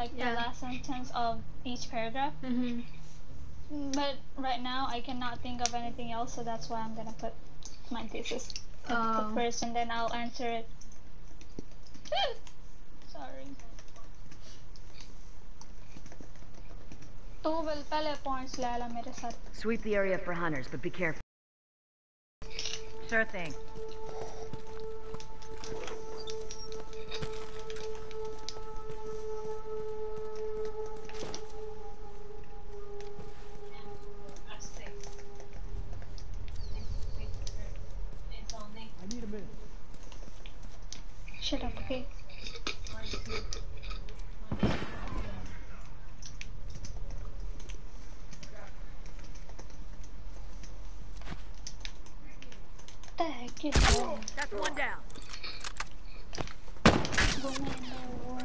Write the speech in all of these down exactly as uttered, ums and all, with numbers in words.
like yeah. the last sentence of each paragraph. Mm-hmm. But right now I cannot think of anything else, so that's why I'm gonna put my thesis at Oh. the first, and then I'll answer it. Sorry. तू बोल पहले points ले आला मेरे साथ. Sweep the area for hunters, but be careful. Sure thing. I need a minute. Shut up, okay? What the heck is that? That's one down. Woman in the world.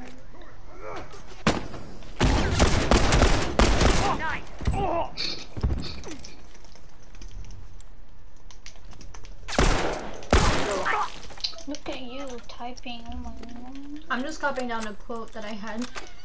Nice. Look at you typing. Oh my god. I'm just copying down a quote that I had.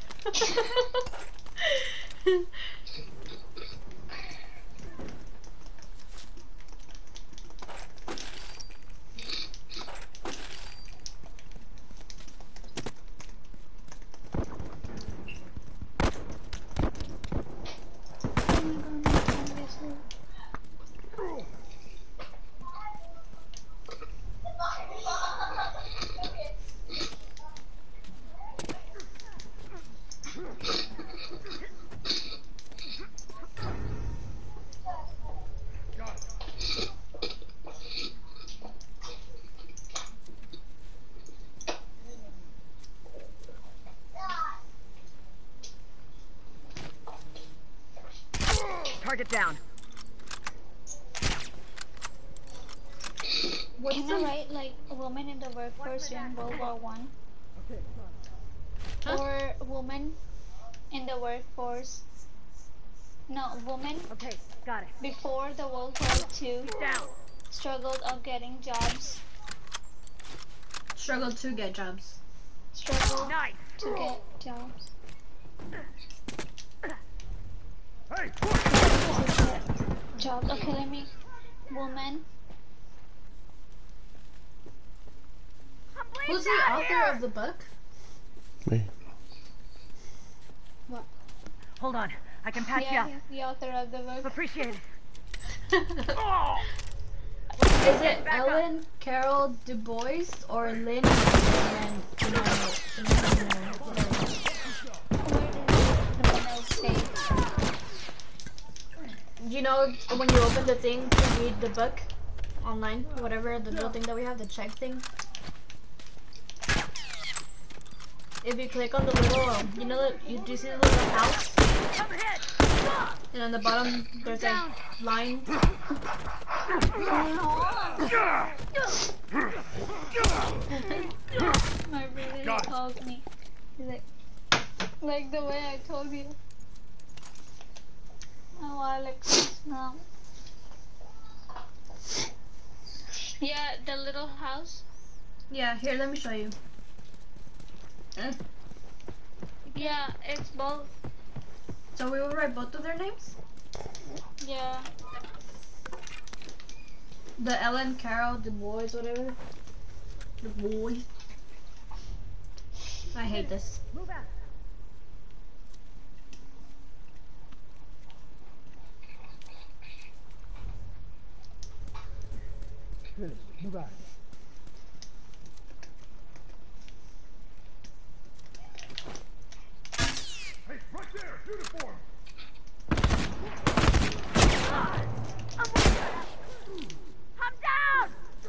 Target down. What's Can the... I write like woman in the workforce during World War One? Huh? Or woman in the workforce? No, woman Okay, got it. before the World War Two Down. struggled of getting jobs. Struggle to get jobs. Struggled Nice. to get jobs. Hey, To get jobs. Okay, let me. Woman. Who's the author of the book? Me. What? Hold on. I can patch Yeah, you he's the author of the book. up. Appreciate it. Is it Ellen Carol Du Bois or Lynn? And then, no, no, no, whatever. Where does the say? You know, when you open the thing to read the book online, whatever, the little thing that we have, the check thing. If you click on the little, you know, the, you do see the little house? And on the bottom, there's a line. My brother told me. He's like, like the way I told you. Oh, Alex, no. Yeah, the little house. Yeah, here, let me show you. Eh. Yeah, it's both. So we will write both of their names? Yeah. The Ellen Carol Du Bois, whatever. Du Bois. I hate this. Move out. finish. Move out. Hey, right there! Uniform! I'm down.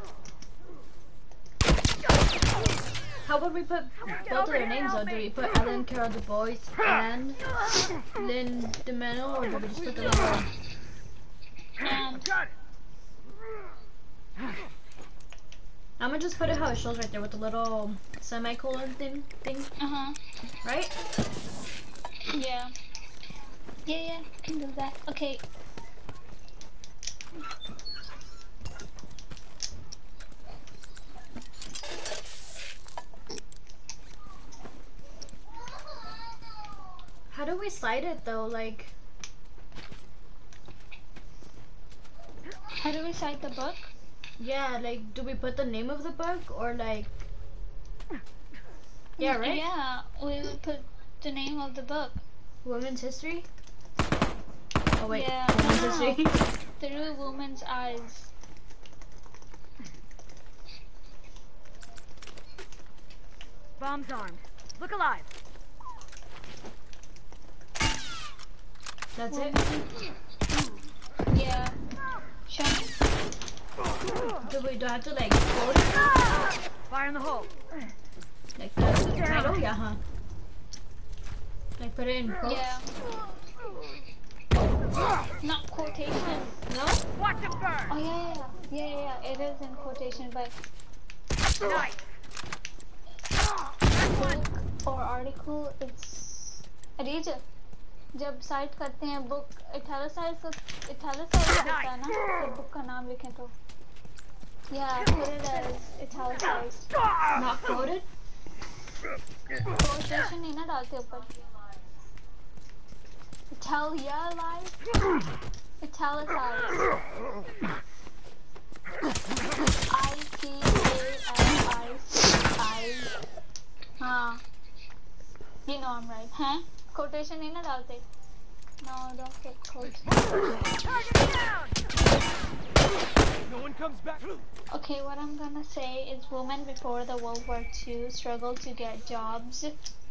How would we put both of their names though? Do we put Ellen Carol Du Bois and Lynn DeMeno, or do we just put the little... And Got it! I'm gonna just put it how it shows right there with the little semicolon thing, thing, uh huh. right? Yeah. Yeah, yeah, can do that. Okay. do we cite it though? Like, How do we cite the book? yeah, like, do we put the name of the book or like? Yeah, right. Yeah, we would put the name of the book. Women's history. Oh wait, Yeah, women's no, no, history. no. Through women's eyes. Bombs armed. Look alive. That's it. Yeah. Show me. Do we do I have to like quote it? Fire in the hole. Like the, the title? Yeah, huh? Like put it in quotes? Yeah. Not quotation. No? Watch it burn. Oh yeah, yeah, yeah, yeah, yeah. It is in quotation, but Nice. book or article, it's read. जब cite करते हैं book italicise italicise होता है ना जब book का नाम लिखें तो yeah put it as italicized Not quoted? quotation नहीं ना डालते ऊपर italicized italicized I T A L I C I हाँ you know I'm right हैं quotation नहीं ना डालते no don't get quote Target down. No one comes back. okay what I'm gonna say is women before the World War Two struggled to get jobs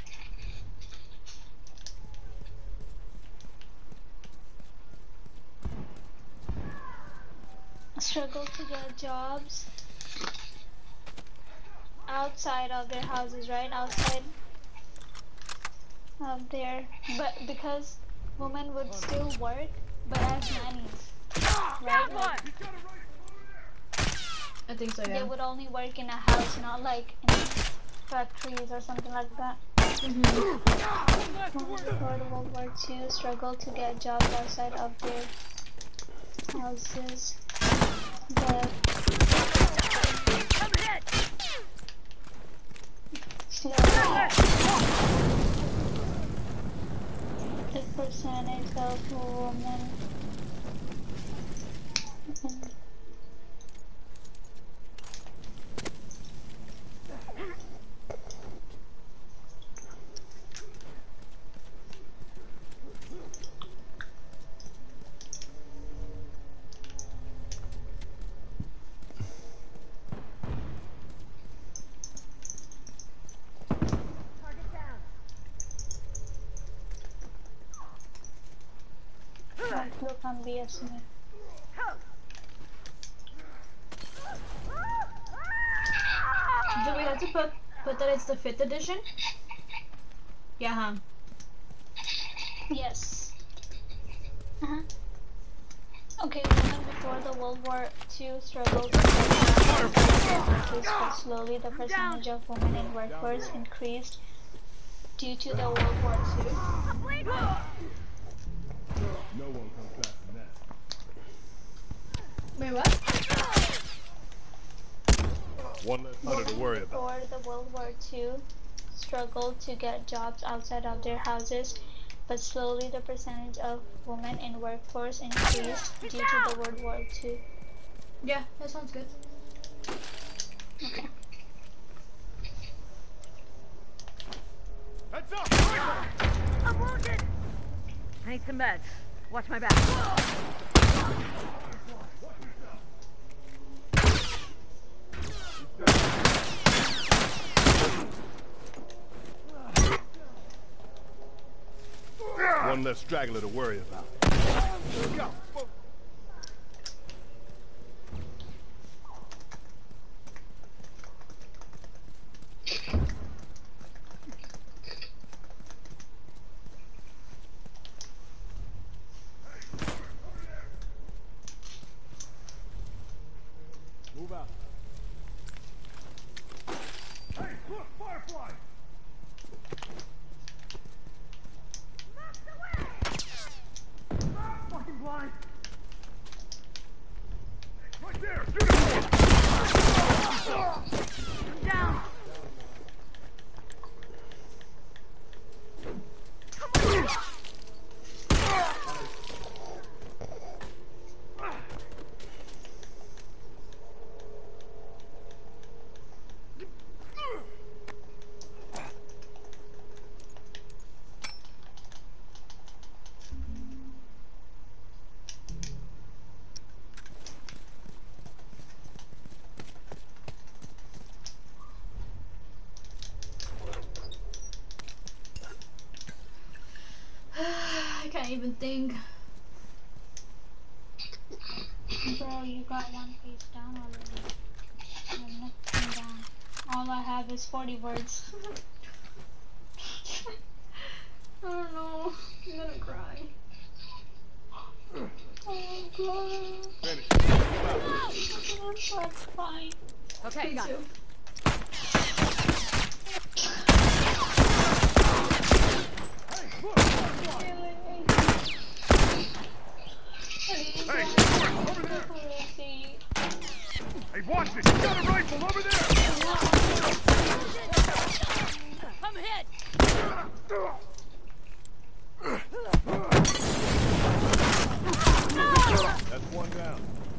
struggled to get jobs outside of their houses, right? Outside of their, but because women would still work, but as nannies, right? Like, I think so, they yeah. would only work in a house, not like in factories or something like that. Mm-hmm. Women before the World War Two struggled to get jobs outside of their houses, but Come hit. slowly the percentage of women in Target down. look on B S में Do we have to put put that it's the fifth edition? Yeah, huh? yes uh-huh. Okay, women before the World War Two struggled to get jobs, but slowly the percentage of women in workforce increased due to the World War Two. No one comes back from that. Wait, what? One less hunter to worry about. Before the World War Two struggled to get jobs outside of their houses, but slowly the percentage of women in workforce increased due to the World War Two. Yeah, that sounds good. Okay. Heads up! I'm wounded. I need some meds. Watch my back. One less straggler to worry about. Go. Move out. Hey, look, Firefly! Fucking blind! can't even think. Bro, you got one page down already. I have nothing down. All I have is forty words. I don't know. I'm gonna cry. Oh god. Finish. That's fine. Okay, Me got too. it. Hey, over there! Hey, watch it! You got a rifle over there! I'm hit. That's one down.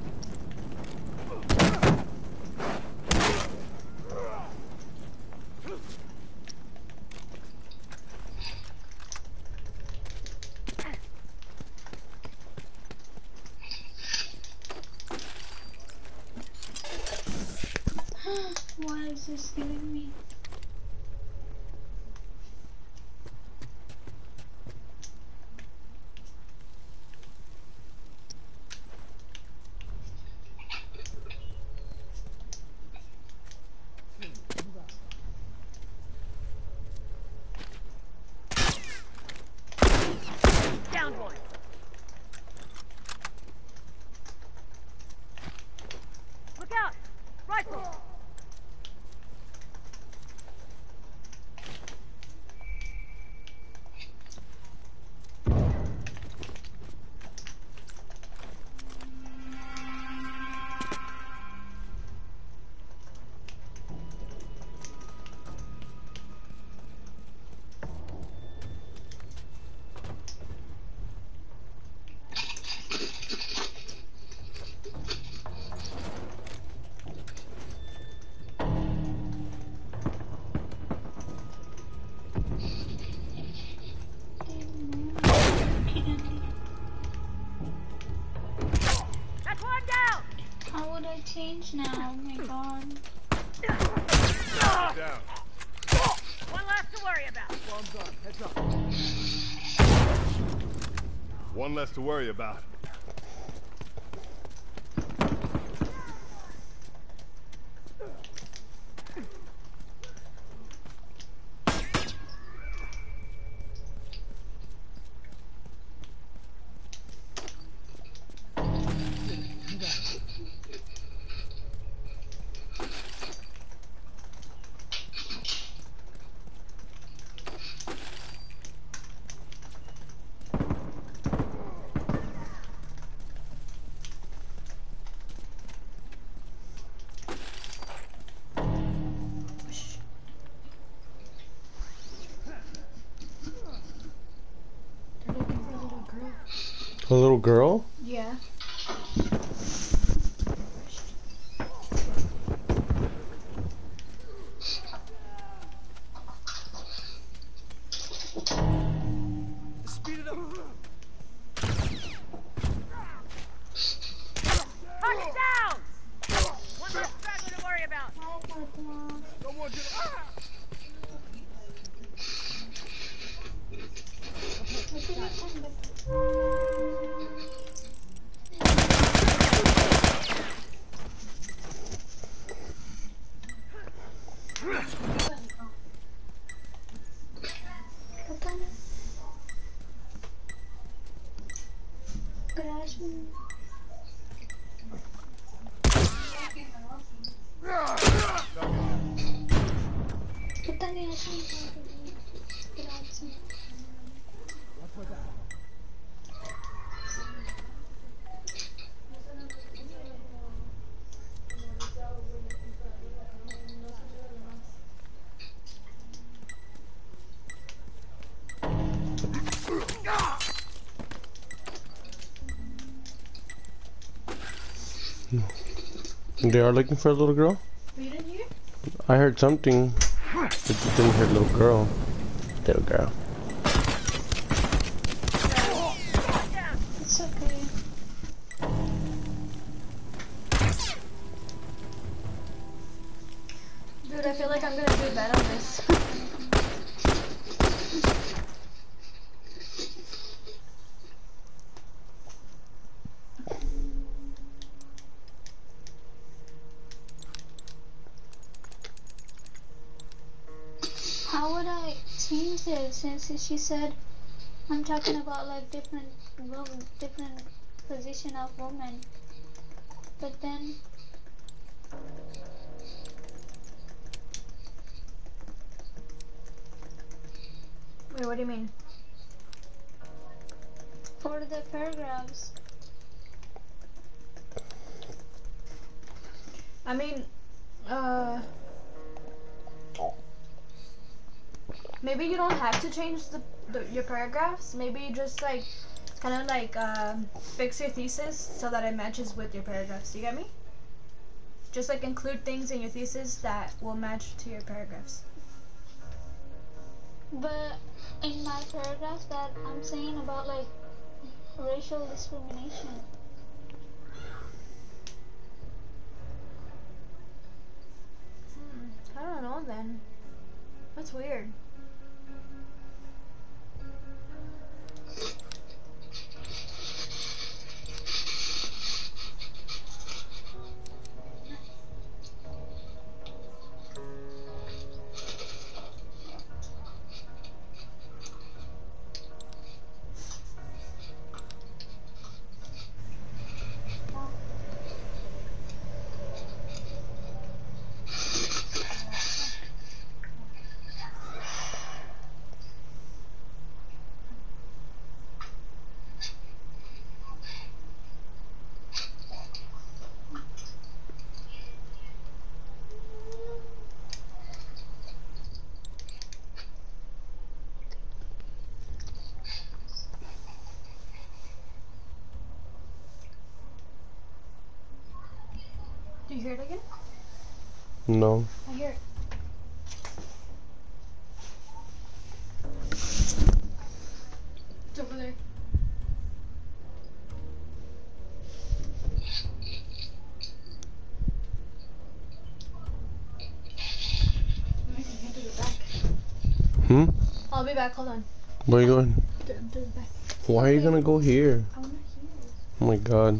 What is this giving me? Down one. Look out! Rifle! That's one down! How would I change now? Oh my god. Down. One less to worry about. Bombs on. Heads up. One less to worry about. They're looking for a little girl. A little girl? Yeah. Speed it up. Target down! One less straggler to worry about. Don't want you to... Ah! Garage में कितना गया garage में They are looking for a little girl? You didn't hear? I heard something. I just didn't hear little girl. Little girl. It's okay. Dude, I feel like I'm gonna do bad on this. change it since she said I'm talking about like different women, different position of women. But then Wait, what do you mean? for the paragraphs, I mean, uh, maybe you don't have to change the, the your paragraphs. Maybe you just like kind of like um, fix your thesis so that it matches with your paragraphs. Do you get me? Just like include things in your thesis that will match to your paragraphs. but in my paragraphs that I'm saying about like racial discrimination. Hmm, I don't know then. That's weird. Do you hear it again? No. I hear it. It's over there. I can do it back. Hmm? I'll be back. Hold on. Where are you going? Do, do it back. Why are you gonna go here? I wanna hear it. Oh my god.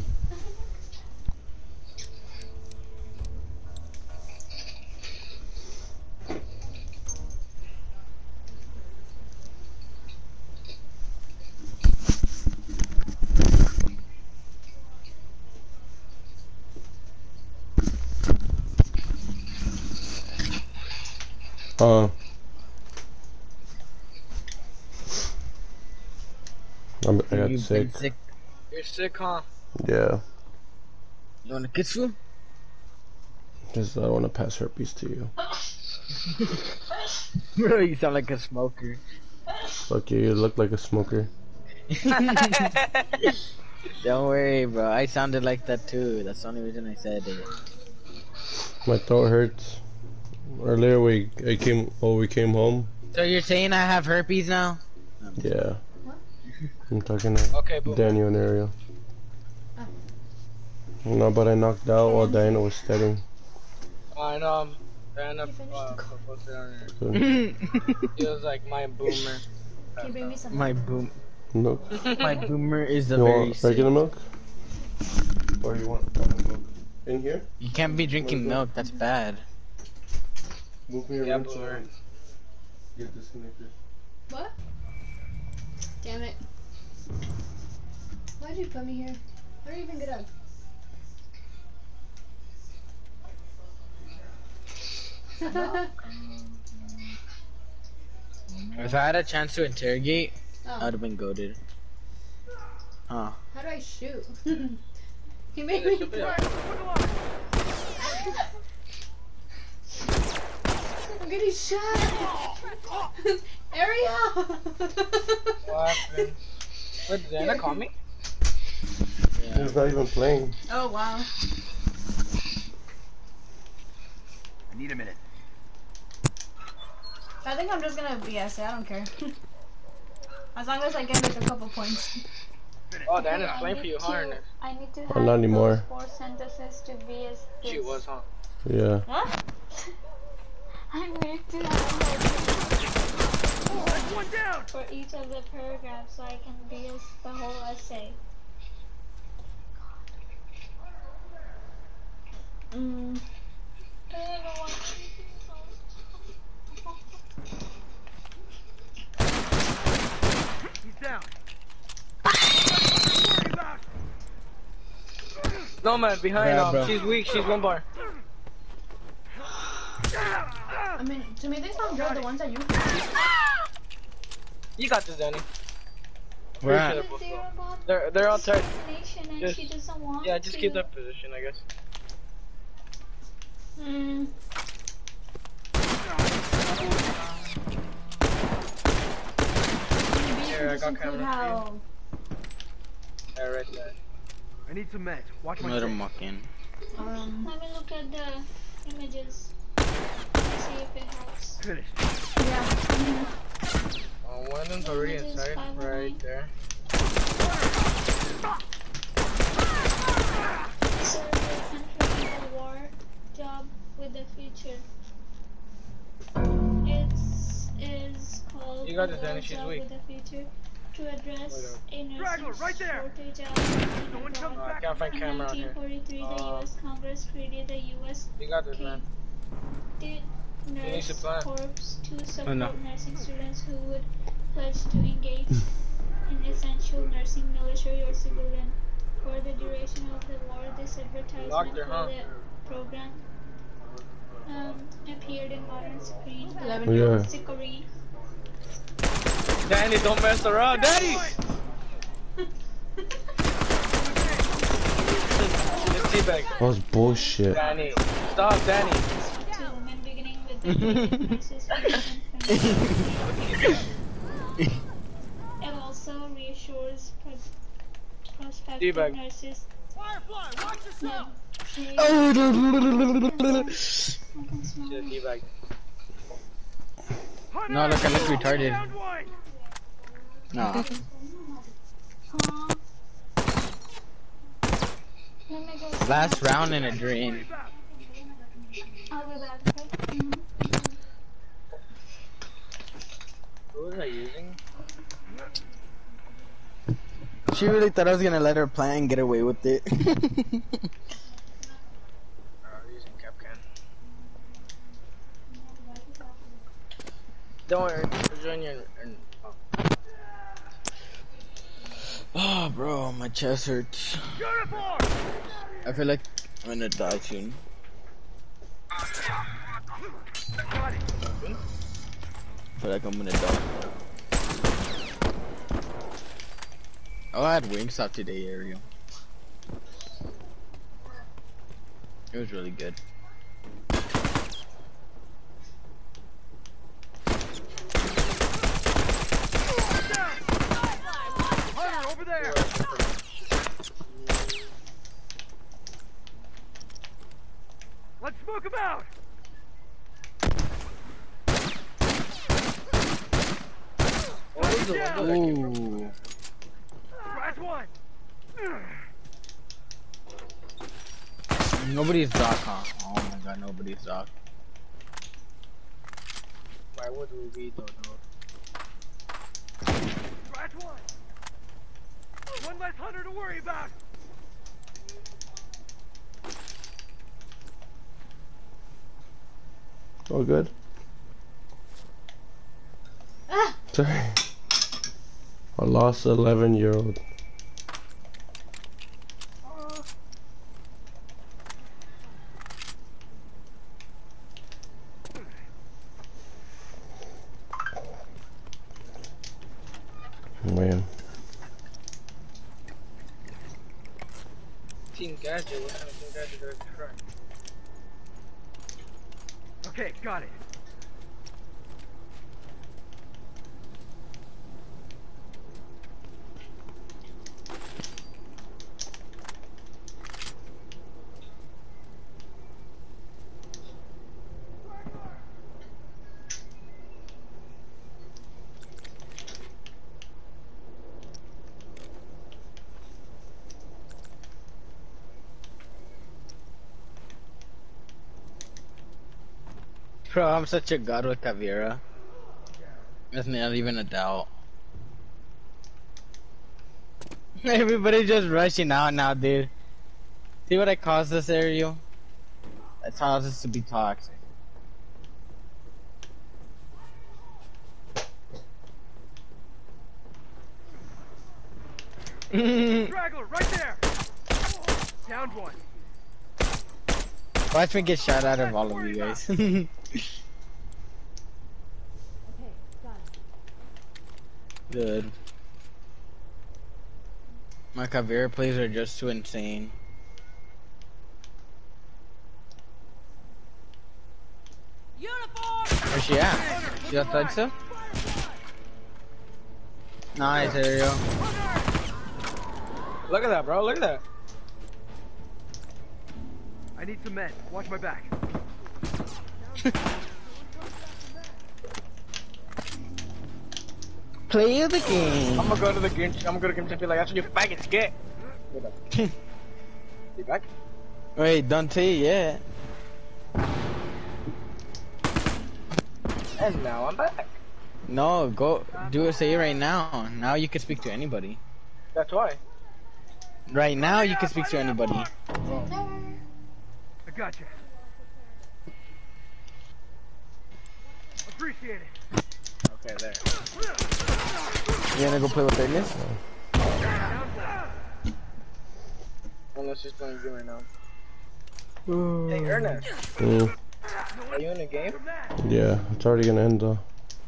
Uh, I'm, I got You've sick. been sick. You're sick, huh? Yeah. You want to kiss you? Just I don't want to pass herpes to you. Bro, you sound like a smoker. Fuck you, you look like a smoker. Don't worry, bro. I sounded like that too. That's the only reason I said it. My throat hurts. Earlier we I came oh we came home. So you're saying I have herpes now? Yeah. What? I'm talking to Okay, but Daniel and Ariel. Oh. No, but I knocked out while Diana was studying. I know. Um, Diana You finished uh, the call. posted on her. So, It was like my boomer. Can you bring me some? My boom. milk. My boomer is the You very want regular sick. milk? Or you want almond milk? In here? You can't be drinking Wanna go? milk. That's bad. Move me Yeah, around so boomer. I get disconnected. What? Damn it. Why'd you put me here? How do you even get up? If I had a chance to interrogate, Oh, I would have been goaded. Huh. how do I shoot? He made me throw. I'm getting shot! Ariel! What happened? What, did Diana call me? Yeah. He's not even playing. Oh wow. I need a minute. I think I'm just gonna B S it, I don't care. As long as I get like a couple points. Oh, Diana's I playing for need you, to- huh? I need to Oh, have not anymore. those four sentences to be as this. She was, huh? Yeah. What? I need to have like One down! for each of the paragraphs so I can be as the whole essay. Mm. I don't know why I'm thinking so. Nomad behind Yeah, um, bro. she's weak, she's one bar. I mean, to me they sound good. The ones that you. You got this, Danny. Where Pretty at? sure But they're about They're they're outside. discrimination and Just- she doesn't want Yeah, just to. keep that position, I guess. Hmm. Maybe you Here, can I just got include camera how. Yeah, right there. I need some meds. Watch my Let six. him muck in. Um. Let me look at the images. Let's see if it helps. Finished. Yeah. mhm. Oh, one of them's already Images inside, five oh right nine. there. Survey entering a war job with the future. It's is called You got a this, war Danny, she's job weak. with the future to address a nursing Straggler, right there. shortage out No one comes Oh, I back. can't find in camera on nineteen here. forty-three. The Uh, U S Congress created the U S You got this, man. Cadet need to Nurse plan. Corps to support Oh, no. nursing students who would pledge to engage in essential nursing, military, or civilian. For the duration of the war, this advertisement Locked her, for huh? the program um, appeared in modern screen Eleven Yeah. years. screen. Danny, don't mess around, Danny! Just teabag. That was bullshit. Danny, stop, Danny. To women beginning with the cadet nurses function. It also reassures pro- prospective Teabag. nurses Firefly, watch yourself. that they Oh, I can smell Just it. teabag. No, look, I look retarded. Round one. No. Huh? Let me go. Last round in a dream. I'll be back, okay? Mhm. What was I using? She really thought I was gonna let her play and get away with it. Uh, I was using Capcan. Don't worry, I'll join you in, in oh. Oh, bro, my chest hurts. Uniform. I feel like I'm gonna die soon. Got it. I feel like I'm gonna die. Oh, I had Wingstop today, Ariel. It was really good. Hunter, over there. Let's smoke him out. What was the window that came from? Ooh. Last one. Nobody's doc, huh? Oh my god, nobody's doc. Why would we be though, though? Last one. One less hunter to worry about. All good? Ah! Sorry. I lost eleven year old. Man. Team Gadget, what kind of Team Gadget did I try? Okay, got it. Bro, I'm such a god with Caveira. That's not even a doubt. Everybody just rushing out now, dude. See what I caused this, Ariel? I caused this to be toxic. Straggler, right there. Downed one. Watch me get shot out of all of you guys. Good. My Caveira plays are just too insane. Where's she at? She outside still? Nice, there you go. Look at that, bro. Look at that. I need some men. Watch my back. Play the game. I'm gonna go to the game. I'm gonna go to the game and be like, that's what you faggots get. You back? Wait, Dante, yeah. And now I'm back. No, go do a say right now. Now you can speak to anybody. That's why. Right now you can speak to anybody. I gotcha. Appreciate it. Okay, there. You gonna go play with fitness? Unless she's playing a game right now. Hey, Ernest. Mm, Are you in the game? yeah, it's already gonna end though.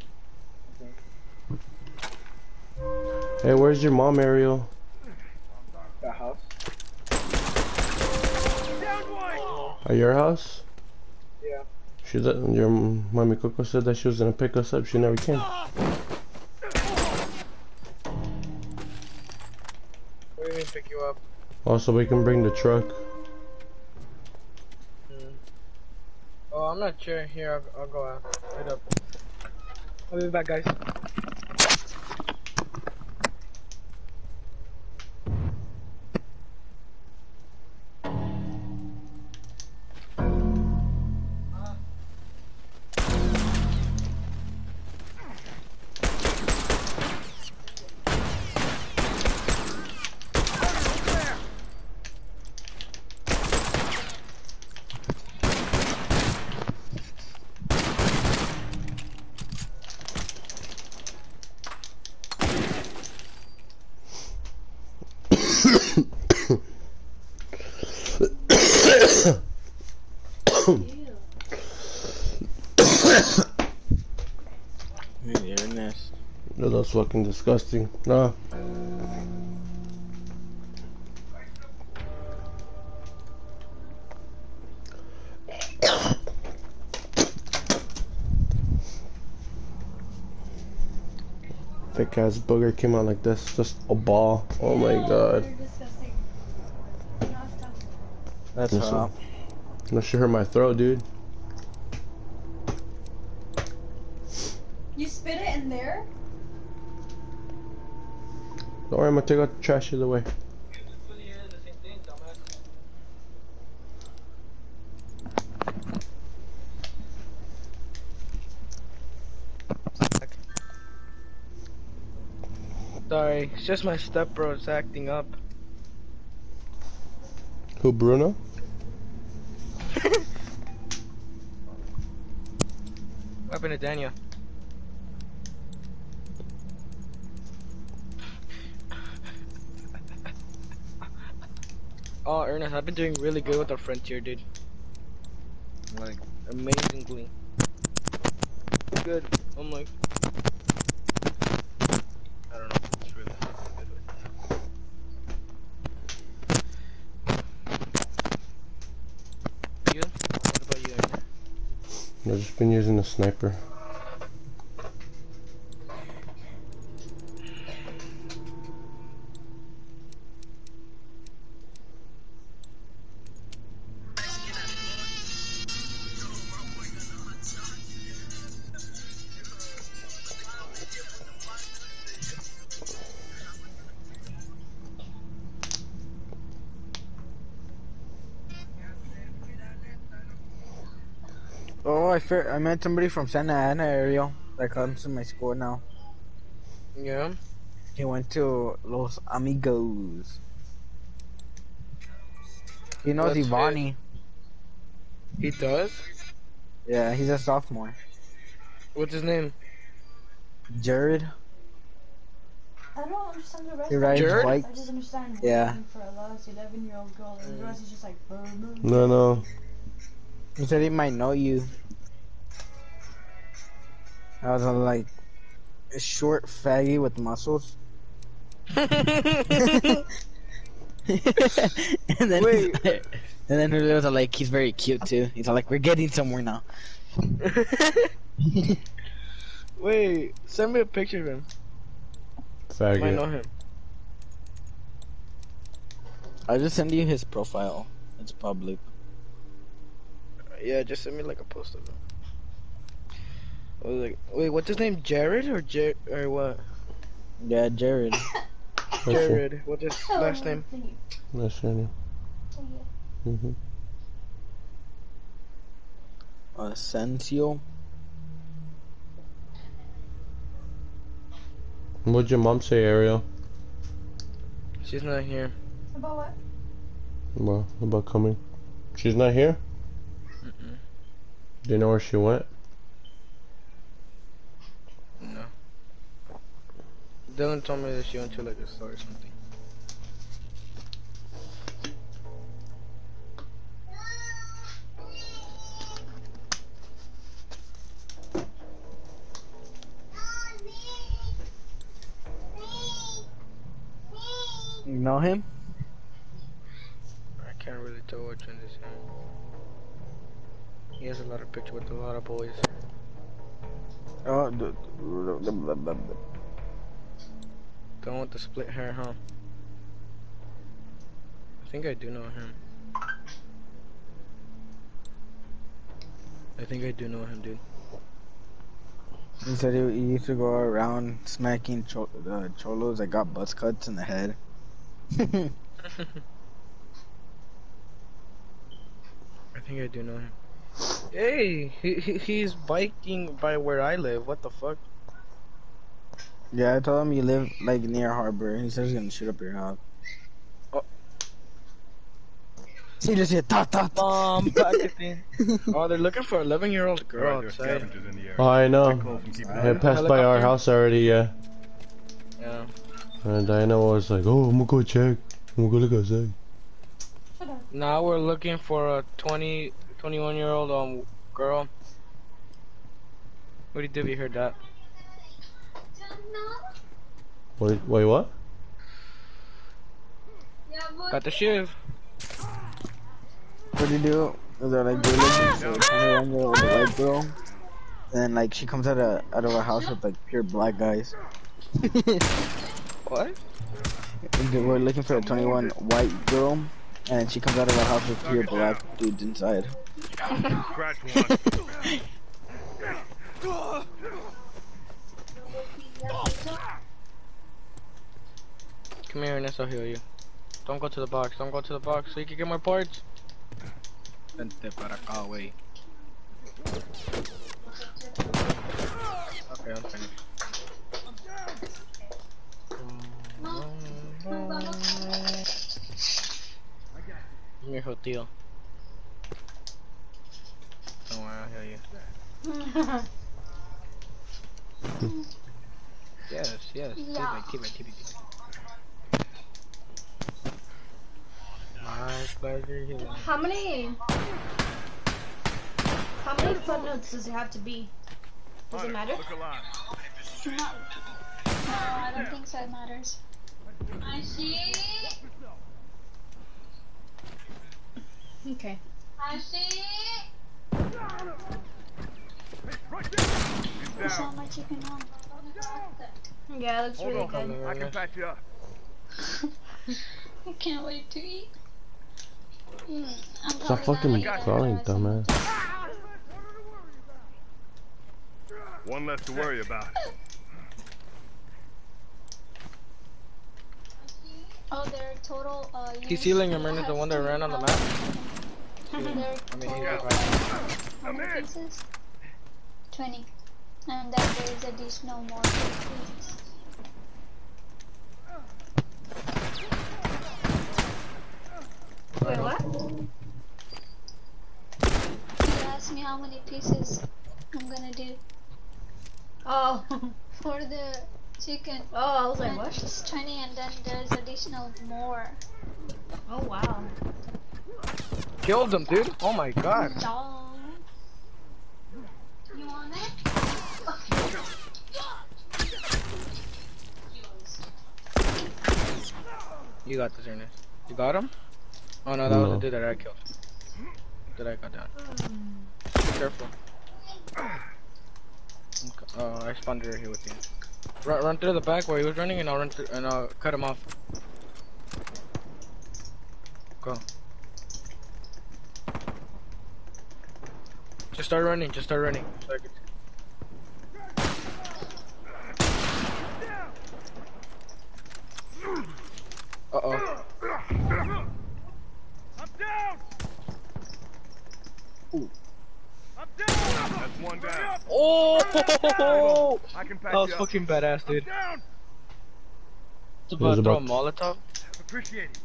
Hey, where's your mom, Ariel? That house? At your house? Yeah. She that your mommy Coco said that she was gonna pick us up. She never came. What do you mean pick you up? Also, we can bring the truck. Hmm. Oh, I'm not sure. Here, I'll, I'll go out. Wait up. I'll be back, guys. No, that's fucking disgusting. Nah. Thick ass booger came out like this, just a ball. Oh my god. That's Listen. hot. That shit hurt my throat, dude. You spit it in there? Don't worry, I'm gonna take out the trash either way. Sorry, it's just my stepbro's acting up. Who, Bruno? What happened to Daniel? Oh, Ernest, I've been doing really good with our frontier, dude. Like, amazingly good. I'm like, I don't know. It's really good with that. You? What about you, Ernest? I've just been using a sniper. Oh, I fe I met somebody from Santa Ana area that comes to my school now. Yeah? He went to Los Amigos. He knows That's Ivani. He does? Yeah, he's a sophomore. What's his name? Jared. I don't understand the rest. He of rides it. Jared? bikes. I just understand Yeah. working for a lost eleven year old girl, and the rest is just like. Blah, blah, blah. No, no. He said he might know you. I was uh, like a short faggy with muscles. and then Wait. he's like, and then he was like, he's very cute too. He's like, we're getting somewhere now. Wait, send me a picture of him. I might know Faggot. him. I'll just send you his profile. It's public. Yeah, just send me like a post of him. I was like, wait, what's his name? Jared or Jer or what? Yeah, Jared. That's your, Jared. What's his last name? that's your name. Mm-hmm. Asensio. What'd your mom say, Ariel? She's not here. About what? Well, about coming. She's not here? Mm-mm. Do you know where she went? No. Dylan told me that she went to like a store or something. You know him? I can't really tell which one is him. He has a lot of pictures with a lot of boys. Oh, the, the, the, the, the, Don't want the split hair, huh? I think I do know him. I think I do know him, dude. he said he, he used to go around smacking cho uh, cholos that got buzz cuts in the head. I think I do know him. Hey, he, he he's biking by where I live. What the fuck? Yeah, I told him you live like near Harbor. He said he's gonna shoot up your house. Oh. He just said ta ta ta. Um, packaging. Oh, they're looking for an eleven year old girl Alright, there's outside. scavengers in the area. Oh, I Stay know. close and keep an I eye had out. passed by our Helicopter? house already, yeah. Yeah. And Diana was like, oh, I'm gonna go check. I'm gonna go look outside. Now we're looking for a twenty, twenty-one year old um girl. What do you do if you heard that? Wait, wait, what? Got the shiv. What do you do? Is there like you're looking for a twenty-one year old white girl, and like she comes out of out of a house with like pure black guys. What? We're looking for a twenty-one white girl, and she comes out of a house with pure black dudes inside. Scratch one. Come here, Ernest, I'll heal you. Don't go to the box. Don't go to the box so you can get more parts. Vente para acá, wey. Okay, I'm finished. Come here, Jotillo. Don't worry, I'll heal you. Yes, yes. Yeah. Keep it, keep it, keep it. My pleasure healing. How many? How many footnotes does it have to be? Does it matter? Look alive. No, no, I don't think so. It matters. I see. Okay. I see. Right there. He's I saw down. my chicken home. Yeah, it looks Hold really on. good. I can patch you up. I can't wait to eat. Mm, I'm Stop probably fucking gonna eat crawling, after I dumbass. One less to worry about. Oh, their total uh He's use healing him, Ernest, the one that ran on the map. Their I mean, total he's uh, right. how many pieces? twenty. And then there is additional more pieces. Wait, what? He asked me how many pieces I'm gonna do Oh. for the Chicken. Oh, I was like, And what? it's twenty and then there's additional more. Oh wow. Killed him, dude. Oh my god. Y'all. You want it? You got this, Ernest. You got him? Oh no, that No. was the dude that I killed. That I got down. Be careful. Okay. Oh, I spawned right here with you. Run, run through the back where he was running, and I'll run through, and I'll cut him off. Go. Just start running. Just start running. So I can... Uh oh. I'm down. Ooh. I'm down. That's one down. Oh! I can pack That was you up. fucking badass, I'm dude. down. It's about to He's throw a about- Molotov. Appreciate it.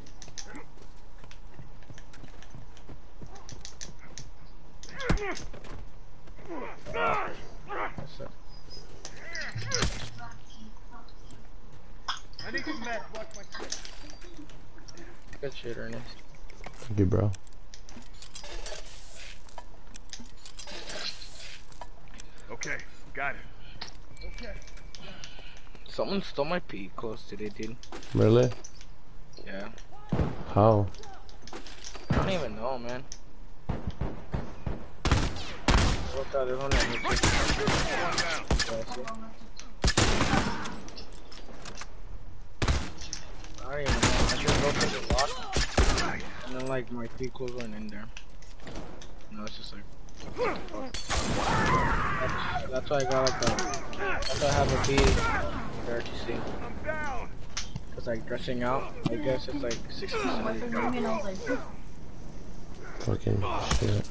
That's it. I need some meds. Watch my shit. Good shit, Ernest. Thank you, bro. Okay, got it. Okay. Someone stole my pea clothes today, dude. Really? Yeah. How? I don't even know, man. Look out, there's one that hit you. One down. Yeah, see? I don't even know. I just opened the lock, and then like my pea clothes weren't in there. No, it's just like. That's, that's why I got like a. That's why I have a pea there to see. I'm down. Cause like dressing out, I guess it's like sixty percent. Weapons on me, and I was like, Fucking shit.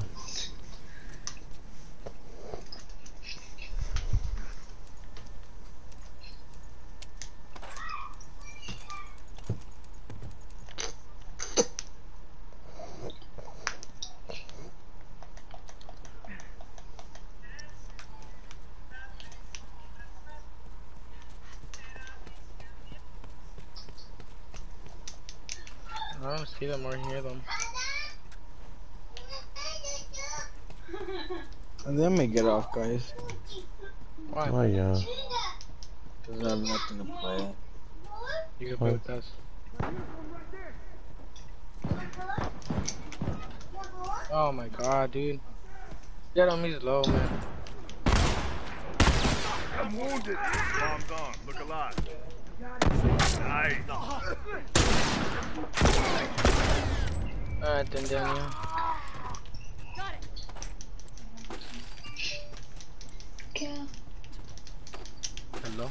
I don't see them or hear them. And then me get off, guys. Why? Oh yeah. Cause I have nothing to play. You can play with us. Oh my god, dude. Get him, he's low, man. I'm wounded. Bomb's on. Look alive. Nice. Alright then, Daniel. क्या Hello?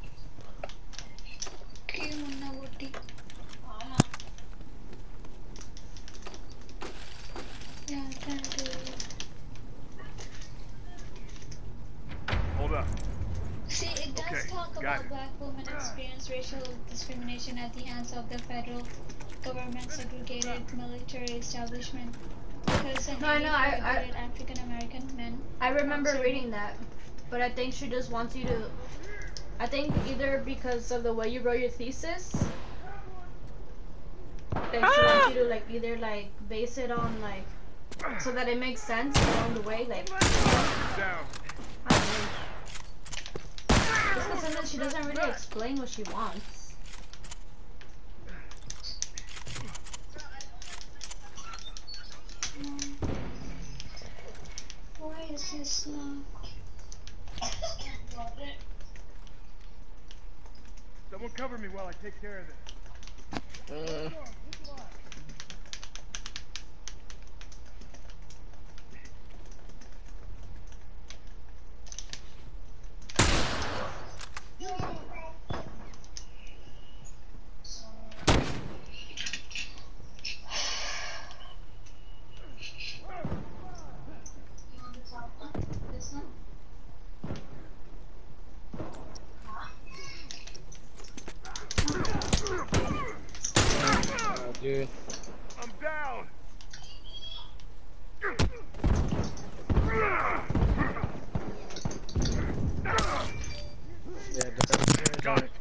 क्या मुन्ना बोटी Yeah, I'm trying to. Hold up. See, it does Okay, talk got about it. black women experience racial discrimination at the hands of the federal government segregated military establishment. Because an No, I know, I- I- targeted African American men. I remember Sorry. reading that, but I think she just wants you to. I think either because of the way you wrote your thesis, that she wants you to like either like base it on like so that it makes sense along the way, like. Down. I don't know. Just because sometimes she doesn't really explain what she wants. Why is this not? Someone cover me while I take care of this. Mm. This one? Oh, dude. I'm down. Yeah, the best Got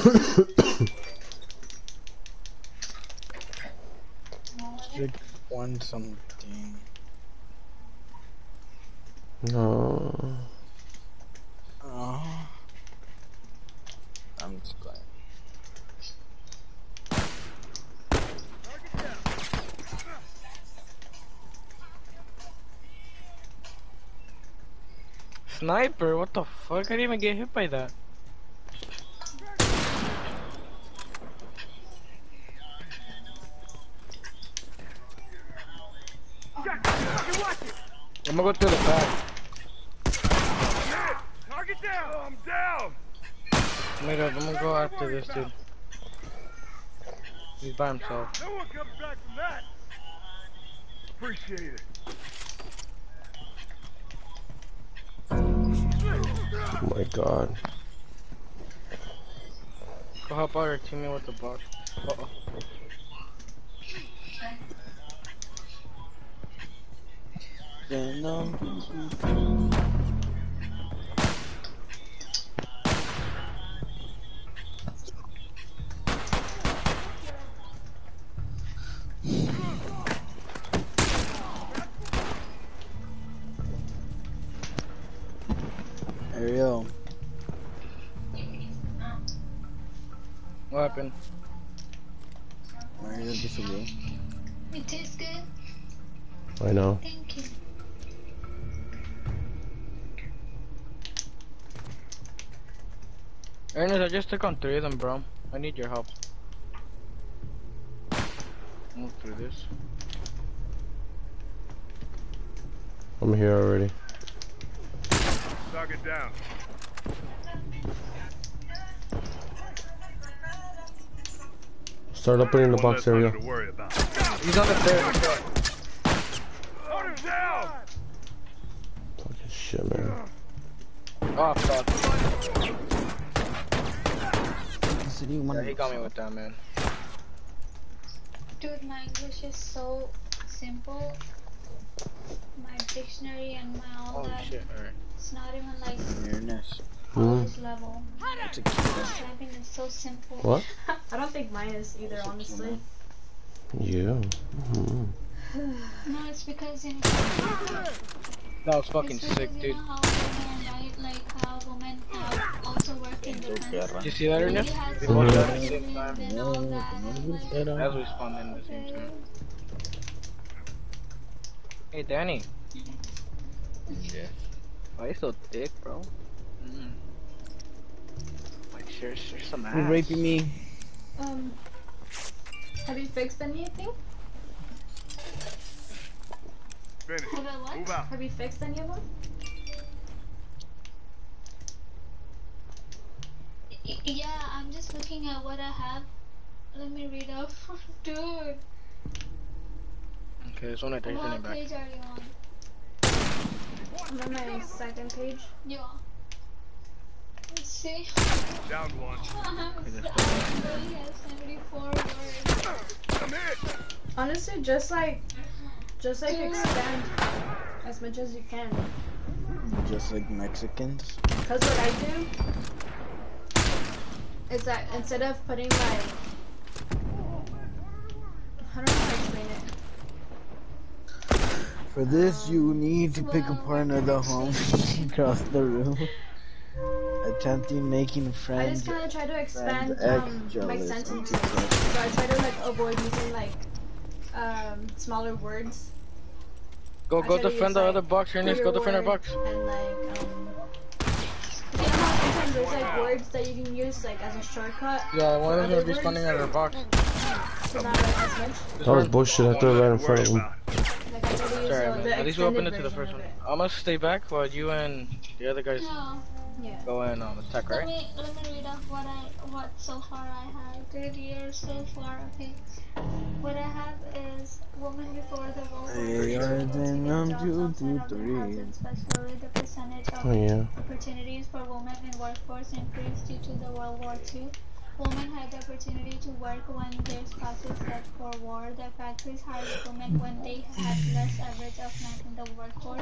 Six one something. No. Oh. I'm just going. Sniper? What the fuck? I didn't even get hit by that. I'm gonna go through the back. Target down! I'm down! Wait up, I'm gonna go after this dude. He's by himself. No one comes back from that! Appreciate it. Oh my god. Go help out our teammate with the box. Uh oh. Ariel. What happened? Mario disagree. It tastes good. I know. Thank you. Ernest, I just took on three of them, bro. I need your help. Move through this. I'm here already. Target down. Start opening the One box less area. hunter to worry about. He's on the stairs. Hold him down! Fucking shit, man. Oh, fuck. Yeah, he got me with that, man. Dude, my English is so simple. My dictionary and my all Oh that. shit, alright. It's not even like Nearness. college level. It's a Typing is so simple. What? I don't think mine is either, honestly. Yeah. Mm. No, it's because in That was fucking it's because sick, you dude. know how women, right? Like how women have also work in defense. You see that, Ernest? We had We some both Mhm. died at the same time. and all that. And like, As we spawned in at the same time. Hey, Danny. Yeah. Why you so thick, bro? Mm. Like, share, share some ass. Who's raping me? Um, have you fixed anything? Finish. Have I what? Move out. Have you fixed any of them? Y- Yeah, I'm just looking at what I have. Let me read off. Dude, Okay, this one I take what it back. page are you on? I'm on my second page. You are. Let's see. Down one. I only have seventy-four words. I'm hit! Honestly, just like, just like Dude. expand as much as you can. Just like Mexicans. Cause what I do is that instead of putting like, I don't know how to explain it. For this, you need to pick apart another home across the room. Attempting making I friends. just kind of try to expand friends um, X my jealous sentences. anti-Christ. So I try to like avoid using like um, smaller words. Go, I go try to defend use, the like, other box, Ernest. Go bigger defend our words box. And like, um, you know how sometimes there's like words that you can use like as a shortcut. Yeah, one of for them's gonna other be spawning at our box. So not like as much. That was bullshit. I threw it right in front of him. Like I try to use Sorry, uh, man. the At least we opened extended it to the version first of one. it. I'm gonna stay back while you and the other guys No. Yeah. go and um, attack, Let right? me let me read off what I what so far I have. Dude, you're so far. Okay. What I have is women before the World War Hey, Two are able to they get on jobs two, outside two, of their three? houses, especially the percentage of Oh yeah. opportunities for women in workforce increased due to the World War Two. Women had the opportunity to work when their spouses left for war. The factories hired women when they had less average of men in the workforce.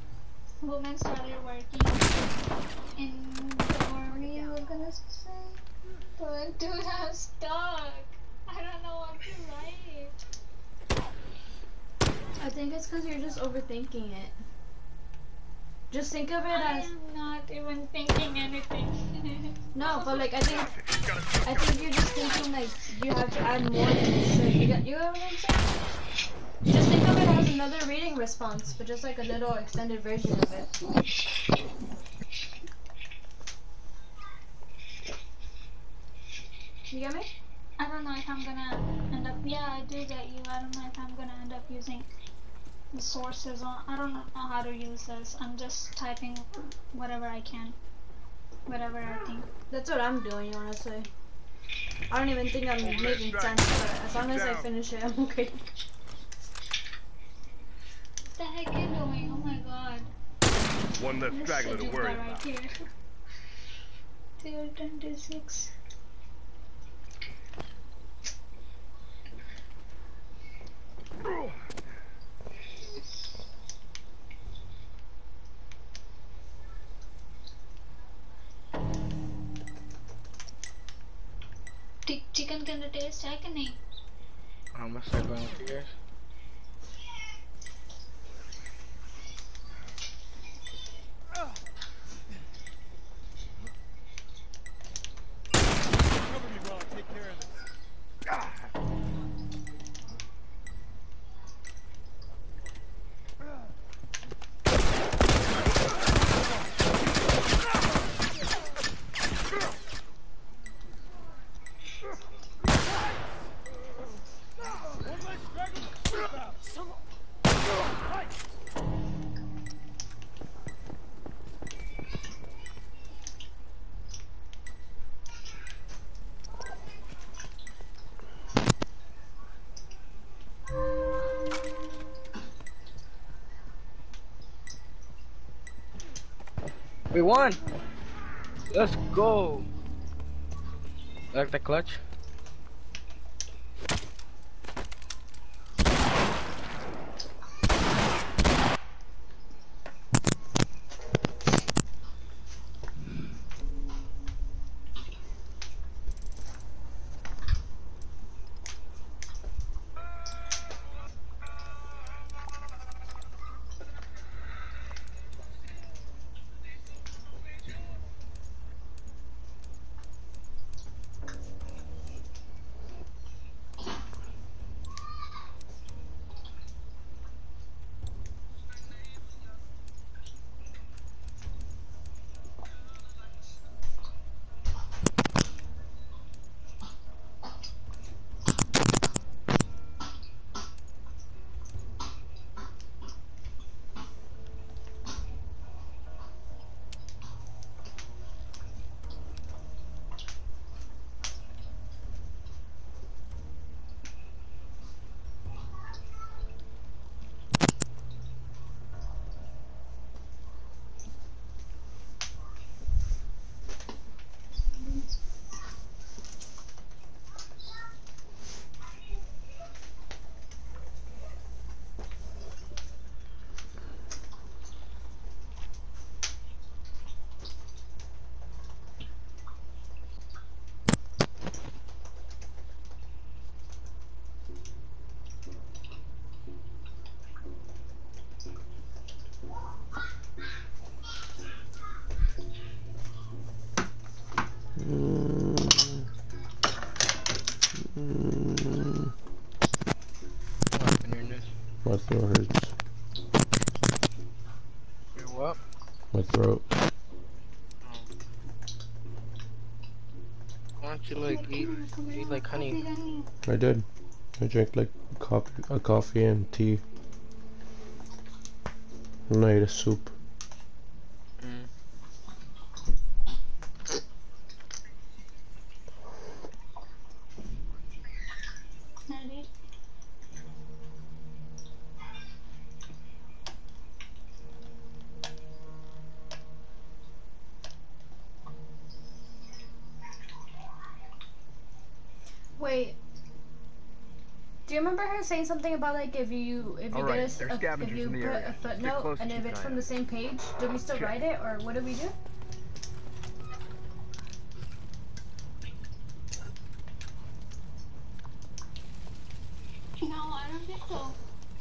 Women started working in the army, we're gonna say. But dude, I'm stuck. I don't know what to write. I think it's because you're just overthinking it. Just think of it I as am not even thinking anything. no, but like I think I think you're just thinking like you have to add more than you should. You get you know what I'm saying? Just think of it as another reading response, but just like a little extended version of it. You get me? I don't know if I'm gonna end up. Yeah, I do get you. I don't know if I'm gonna end up using the sources on. I don't know how to use this. I'm just typing whatever I can, whatever I think. That's what I'm doing, honestly. I don't even think I'm making sense, but as long as I finish it, I'm okay. What the heck are you doing? Oh my god. One less This straggler to should worry right about. here. Tier twenty-six. Chicken can taste है कि नहीं? How much are going with you guys? Cover me while I take care of this. We won! Let's go! Like the clutch? My throat hurts. Your what? My throat. Why don't you like eat, eat like honey? I did. I drank like coffee, a coffee and tea. And I ate a soup. Mm. Wait. Do you remember her saying something about like if you if you All get right, a, there's a- if scavengers you in the put area. a Stick footnote close and to if keep it's an from eye the out. same page, do we still Check. write it or what do we do? All right, there's scavengers in the area. Stick close to keep an eye out. Check. Check. I don't think so.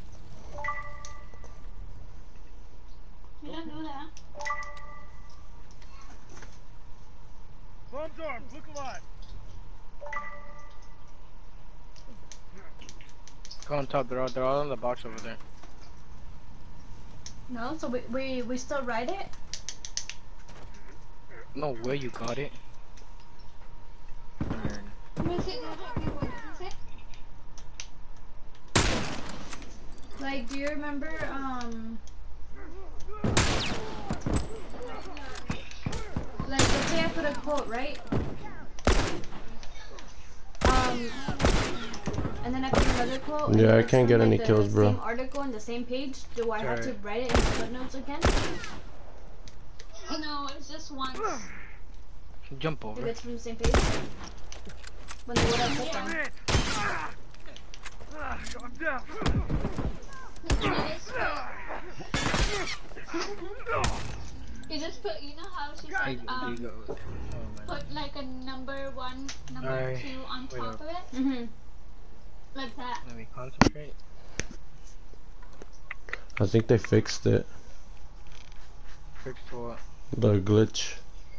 We don't do that. Bomb's armed. Look alive. Go on top. They're all, they're all in the box over there. No, so we we we still ride it. No way you got it. What is it? What is it? Like, do you remember um? Like, let's say I put a quote, right? Um, and then I put another quote. and Yeah, then I it's can't from, get any like, kills, the bro. Same article in the same page. Do I have to Alright. write it in the footnotes again? No, it's just once. Jump If over. it's from the same page. When the what I put down. Ah, calm down. You just put, you know how she There you said, go, there you um, go. Oh, man. put like a number one, number Alright, two on wait top up. of it? Mhm. Like that. Let me concentrate. I think they fixed it. Fixed what? The glitch.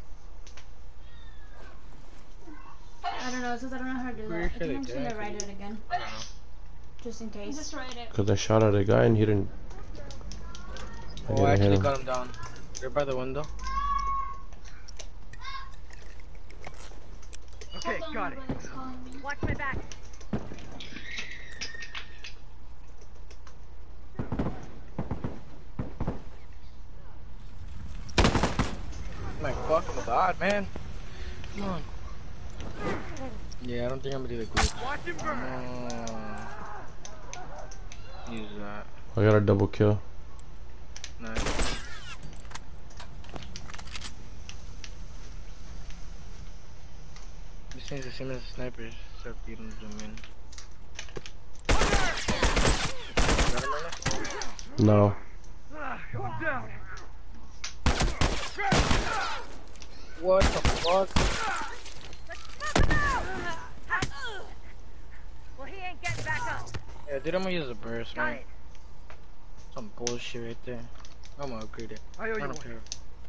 I don't know, since I don't know how to do that. Pretty I sure think they I'm just did, gonna write actually. it again. I don't know. Just in case. Just write it. Cause I shot at a guy and he didn't. I Oh, I didn't hit actually him. got him down. They're by the window. Okay, Hold on, got it. my brother's calling me. Watch my back. My fucking god, man. Come on. Yeah, I don't think I'm gonna do the glitch. Watch him burn. Uh, use that. I got a double kill. Nice. This thing's the same as the snipers, except you don't zoom in. Got him right now? No. Ah, calm down. What the fuck? Well, he ain't getting back up. Yeah, dude, I'm gonna use a burst, Got man. it. Some bullshit right there. I'm gonna upgrade it. I owe I you don't one. care.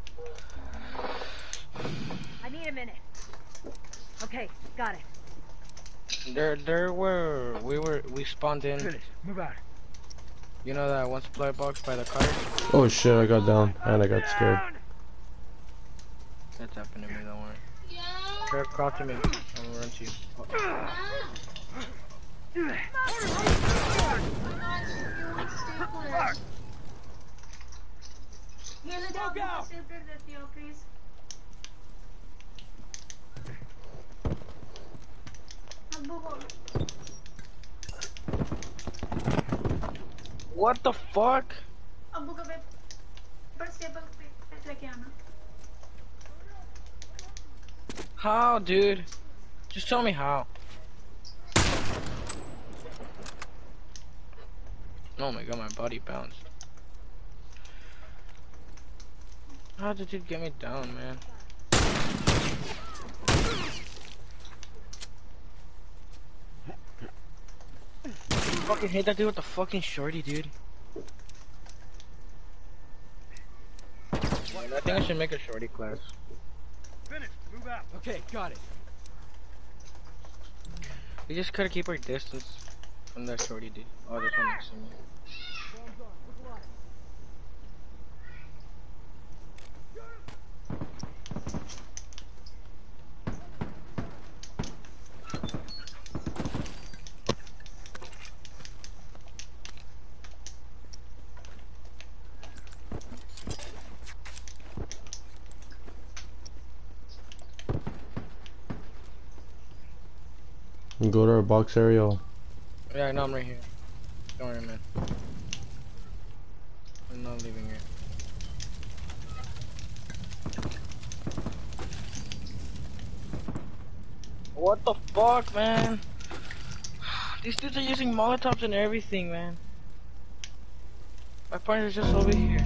I need a minute. Okay, got it. There, there were, we were, we spawned in. Finish. Move out. You know that one supply box by the car? Oh shit! I got down and I got scared. Down. That's happened to me, don't worry. Yeah. Craig, crawl to me. I'm gonna run to you. Oh. Ah. I'm not you stapler. Here, let Smoke me out. stapler that you, please. What the fuck? अब्बू का paper staple लेके आना. How, dude? Just tell me how. Oh my god, my body bounced. How did you get me down, man? Fucking hate that dude with the fucking shorty, dude. Man, I think I should make a shorty class. Finish. Move out. Okay, got it. We just gotta keep our distance from that shorty, dude. Oh, this one next to me. Go to our box area. Yeah, I know I'm right here. Don't worry, man. I'm not leaving here. What the fuck, man? These dudes are using molotovs and everything, man. My partner's just over here.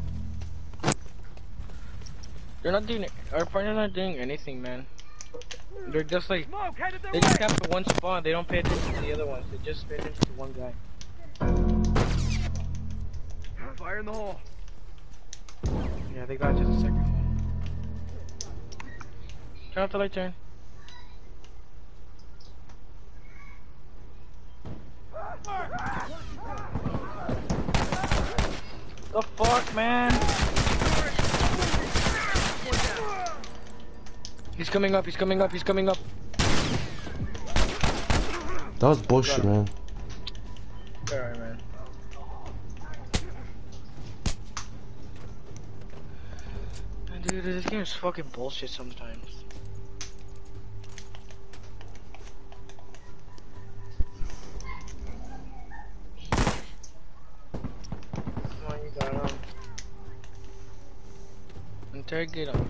They're not doing it. Our partner's not doing anything, man. They're just like, Smoke, headed their they just way. camp for one spawn. They don't pay attention to the other ones. They just pay attention to one guy. Fire in the hole. Yeah, they got just a second one. Turn off the light, turn. The fuck, man? He's coming up, he's coming up, he's coming up. That was bullshit, man. Alright, man. Dude, this game is fucking bullshit sometimes. Come on, you got him. Interrogate him.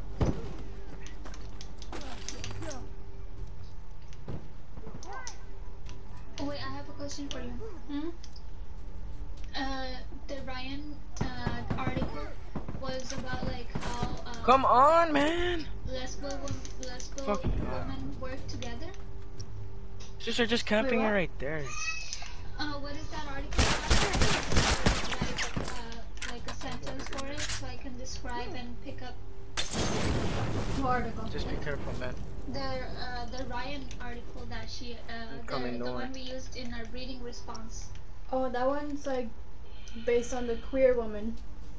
Oh, wait, I have a question for you. Hmm? Uh, the Ryan uh, article was about like how uh, Come on, man! lesbo, wom- lesbo Fuck, uh, women work together. Sister, just camping Wait, it what? right there. Uh, what is that article about? Like, uh, like a sentence for it, so I can describe and pick up What article? Just be careful, man. the uh, the Ryan article that she uh, coming the, the north. one we used in our reading response. Oh, that one's like based on the queer woman.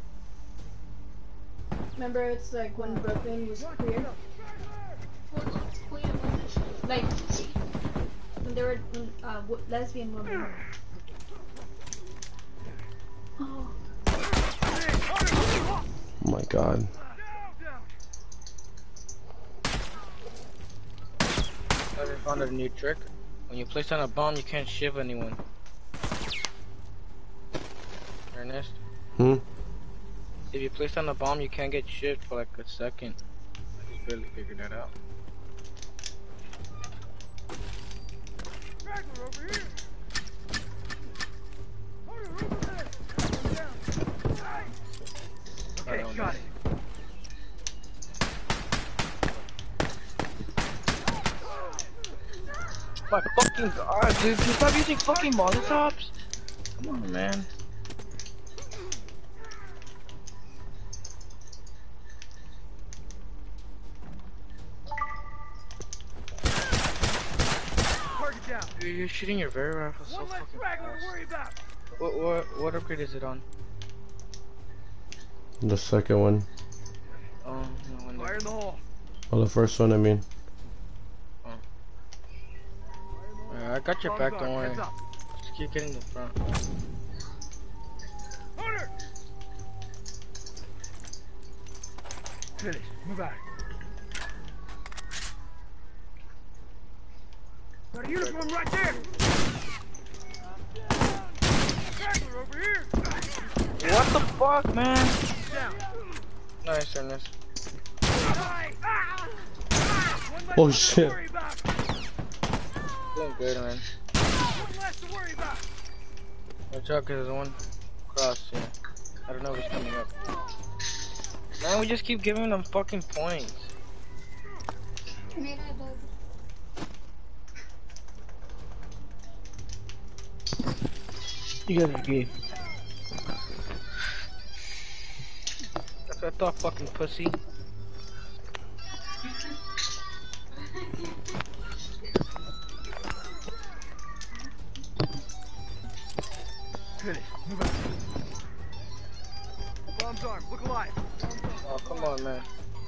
Remember, it's like when Brooklyn was queer. What what's queer woman? Like when they were uh, w- lesbian women. Oh. Oh my god. I just found a new trick. When you place down a bomb, you can't shiv anyone. Ernest? Hmm? If you place down a bomb, you can't get shivved for like a second. I just barely figured that out. Straggler over here. I Okay, don't got know. it. My fucking god, dude, can you stop using fucking molotovs? Come on, man. Target down. Dude, you're shooting your very rifle so One less fucking straggler fast. to worry about. What, what, what upgrade is it on? The second one. Oh, no wonder. Fire in the hole. Oh, the first one, I mean. Uh, I got your Bombs back, on, don't worry. heads up. Just keep getting the front. Hunter! Finish. Move out. Got a uniform right there. Straggler over here. What the fuck, man? Down. Nice, Ernest. Die. Ah! Ah! One less Oh, hunter shit. to worry about. Doing good, man. One less to worry about. Watch out, cause there's one cross, yeah. I don't know if it's coming up. Man, we just keep giving them fucking points. Made I bug. You guys are gay. That's what I thought, fucking pussy. Finish. Move out. Bomb's armed. Look alive. Oh, come on, man.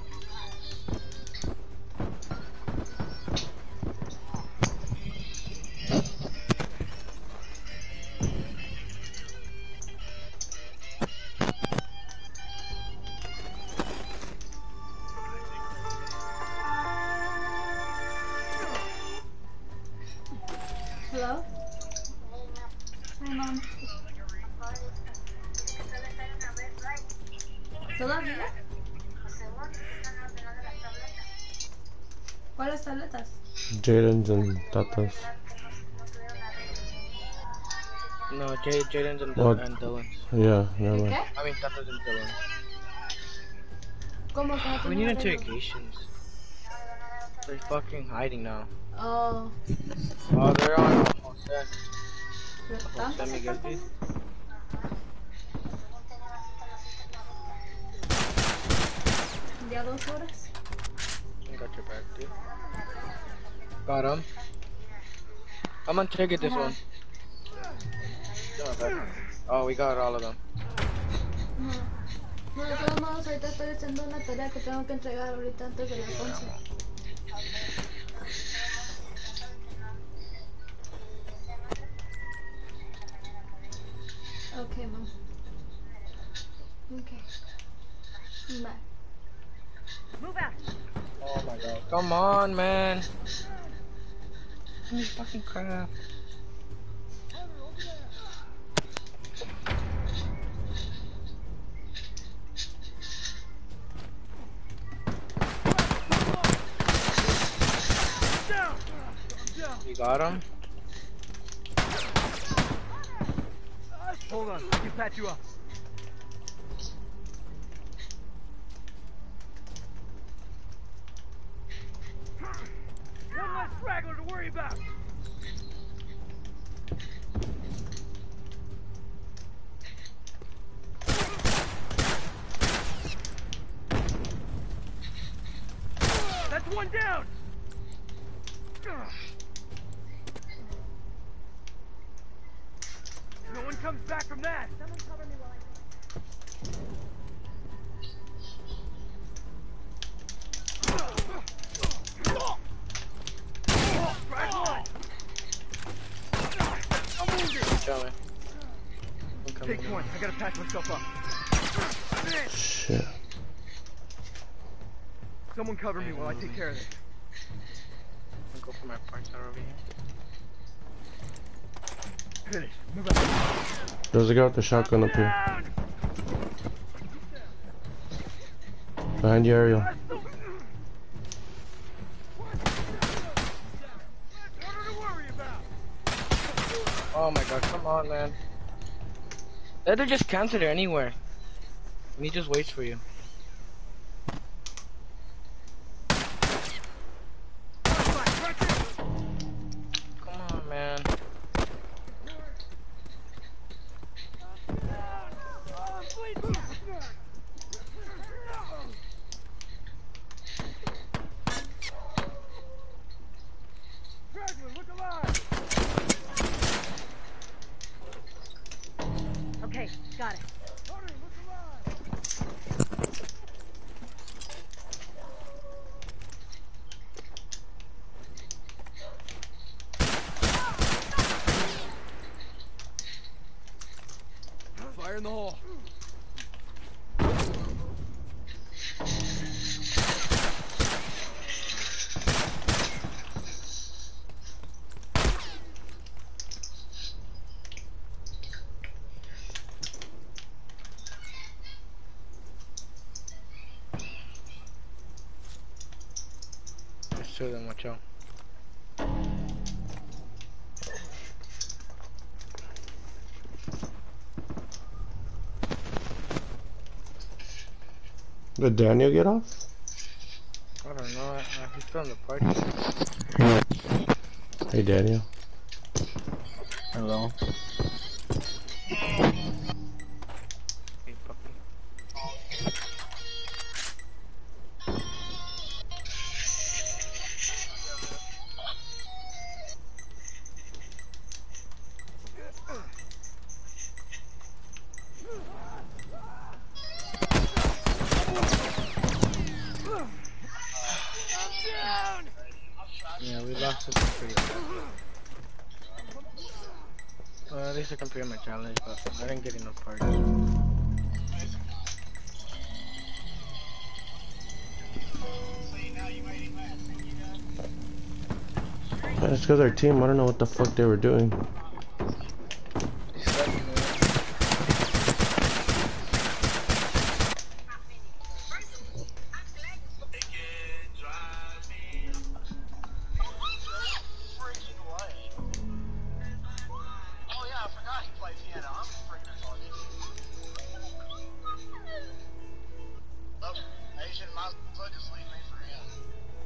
Hello? Hi, mom. ¿Todavía? ¿Cuáles tabletas? Jaden's and Tata's. No, Jay, Jaden's and, What? and Dylan's. Yeah, never mind. ¿Qué? I mean, Tata's and Dylan's. ¿Cómo que no We need tienen arreglo? interrogations. They're fucking hiding now. Oh. Oh, they're on Jose. ¿Tantos Jose Miguel, please. apartamentos? ¿Ya dos horas? I got your back, dude. Got him. I'm gonna take it this Uh-huh. one. Get my back. Oh, we got all of them. No. No, de todos modos, ahorita estoy haciendo una tarea que tengo que entregar ahorita antes de las once. Okay, mom. Okay. Bye. Move out. Oh my god. Come on, man. Holy fucking crap. You got him? Hold on, I can patch you up. One less straggler to worry about. That's one down. No one comes back from that. Someone cover me while Drag one. I'm wounded. Coming. I'm coming. Take point. I gotta patch myself up. I'm in. Shit. Someone cover me while I take care of this. I'm gonna go for my parts that are over here. Finish. Move out. There's a guy with the shotgun up here. Down. Behind you, Ariel. That's the- Order to worry about. Oh my god, come on, man. Let her just cancel it anywhere. And he just waits for you. Come on, man. Okay, got it. Fire in the hole. There's two of them, watch out. Did Daniel get off? I don't know, uh, he's still in the party. Hey, Daniel. Hello. Hey, puppy. Yeah, we lost it pretty bad. Well, at least I completed my challenge, but I didn't get enough parties. Man, it's because our team, I don't know what the fuck they were doing.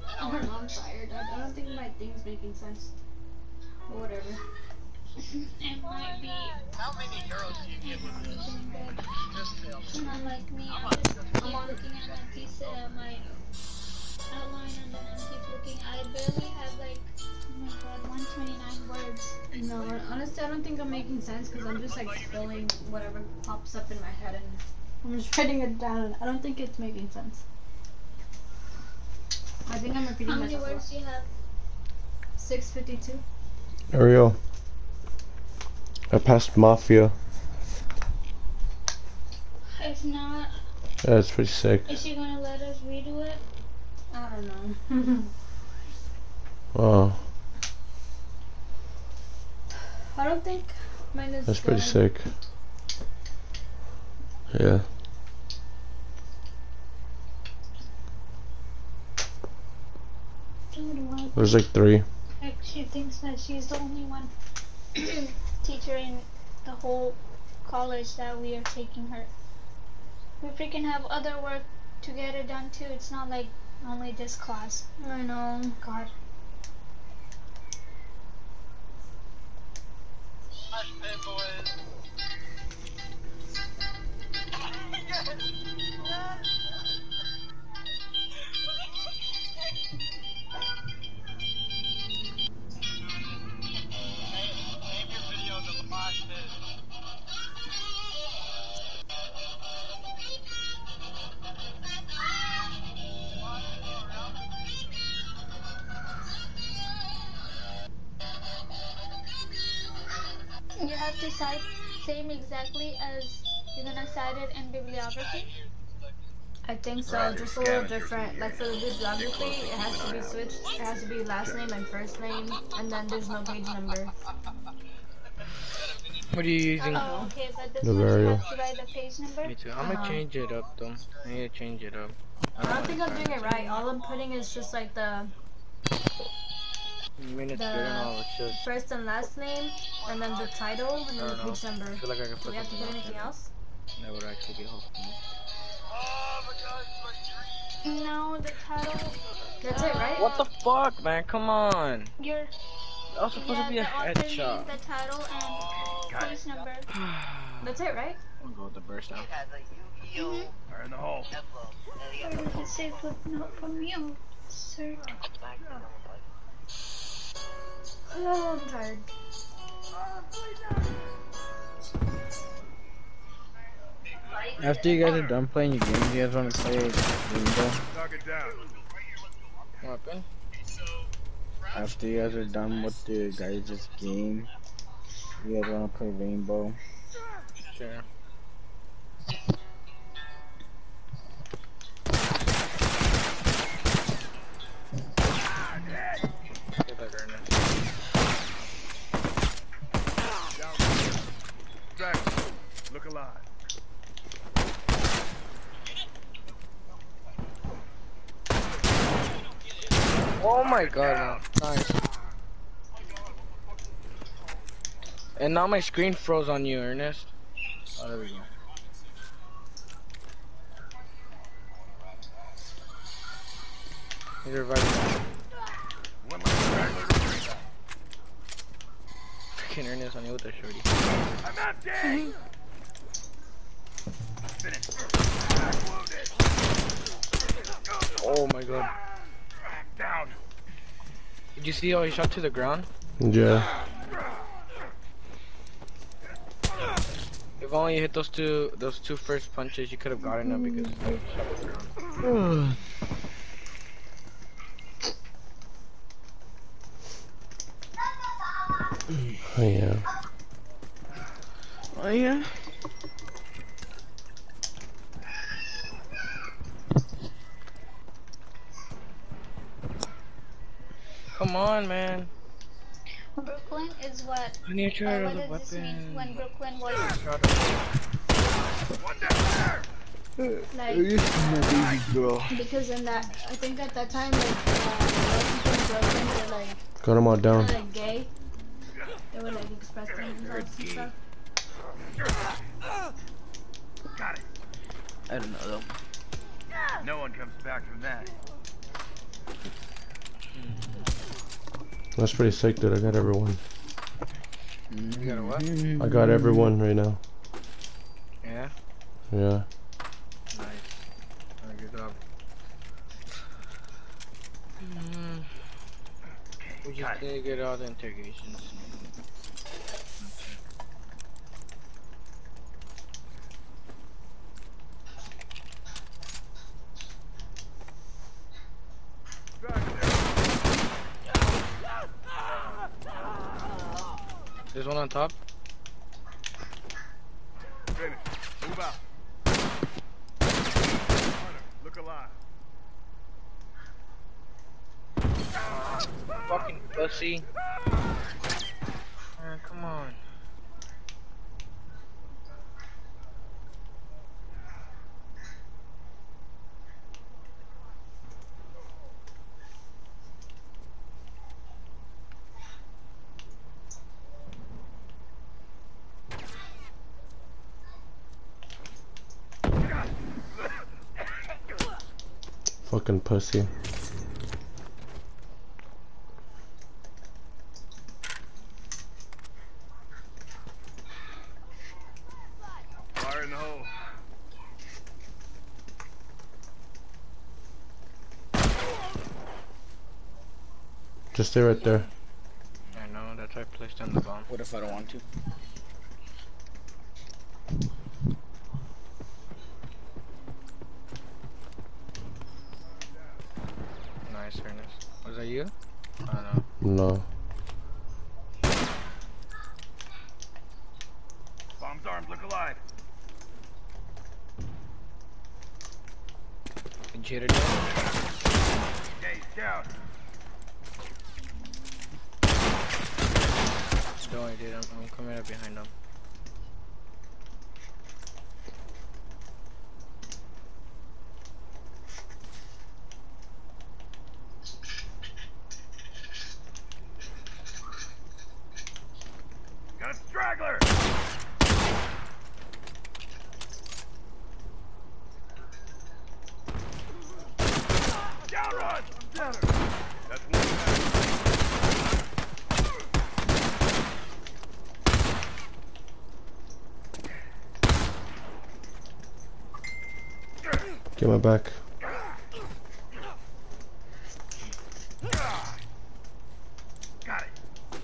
I don't know, I'm tired. I, I don't think my thing's making sense. But whatever. It might be. How many euros do you get with this? Doing good. Just tell me. Not like me. I just keep looking at my piece, uh, my outline, and then I keep looking. I barely have like, oh my god, one twenty-nine words. No, honestly, I don't think I'm making sense because I'm just like spilling whatever pops up in my head and I'm just writing it down. I don't think it's making sense. I think I'm repeating How many myself. words do you have? six fifty-two. Ariel. I passed Mafia. If not, Yeah, it's pretty sick. is she gonna let us redo it? I don't know. Oh, I don't think mine is that's pretty good. sick. Yeah. So do I. There's like three. Like, she thinks that she's the only one teacher in the whole college that we are taking her. We freaking have other work to get it done too. It's not like only this class. I know. God. Hush, pit boys. Name your video the mosh pit. You have to cite same exactly as you're gonna cite it in bibliography. I think so, Right, just a little scavengers different. in Like for the here. bibliography, Stay it has to be close, switched. It has to be last name and first name, and then there's no page number. What are you using? Oh, okay, but this The one you burial. have to write the page number. Me too. I'm Uh-huh. gonna change it up though. I need to change it up. I don't think I'm doing it right. All I'm putting is just like the I mean, it's good and all. It's just. first and last name, and then the title, and then I the don't know. page number. I feel like I could Do put we have to something put else anything in. else? That would actually be helpful. Oh my god, it's my dream. No, the title. That's it, right? What the fuck, man? Come on. Your That was supposed yeah, to be a the author name, headshot. the title, and page number. That's it, right? I'm gonna go with the burst now. Mm-hmm. Fire in the hole. Where does it say footnote from you, sir? Oh, I'm tired. After you guys are done playing your games, you guys want to play Rainbow? Knock it down. What happened? After you guys are done with the guys' game, you guys want to play Rainbow? Sure. Get that Ernest. Down. Drax, look alive. Oh my god, man. Nice. And now my screen froze on you, Ernest. Oh, there we go. He's reviving. One last straggler. Freaking Ernest on you with the shorty. I'm not dead. Finished. Back wounded. Oh my god. Down. Did you see how he shot to the ground? Yeah. If only you hit those two, those two first punches, you could have gotten him because he shot to the ground. Oh yeah. Oh yeah. Come on, man. Brooklyn is what? I need to try Uh, another what does this mean weapon. when Brooklyn was? One down there. Like, my baby girl. because in that, I think at that time, like, uh, Russian were like, Got them all down. kinda like gay. They would like express themselves and stuff. Got it. I don't know though. No one comes back from that. That's pretty sick, dude. I got everyone. You got a what? I got everyone right now. Yeah? Yeah. Nice. Alright, good job. Mm. We just need to get all the interrogations. There's one on top. Finish. Move out. Hunter, look alive. Fucking pussy. Man, come on. Fucking pussy. Fire in the hole. Just stay right there. I know, that's why I placed down the bomb. What if I don't want to? Nice, very nice. Was that you? I don't know. No. Bomb's armed, look alive. Can you hit it down? Gate down. Don't worry, dude. I'm, I'm coming up behind them. Got a straggler. Down run. Down her. That's one down. Get my back. Got it.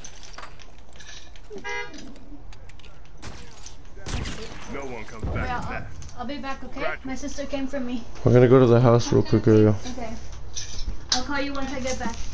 No one comes back Yeah, from I'll, that. I'll be back, okay? My sister came for me. We're gonna go to the house real quick, Ariel. Okay. I'll call you once I get back.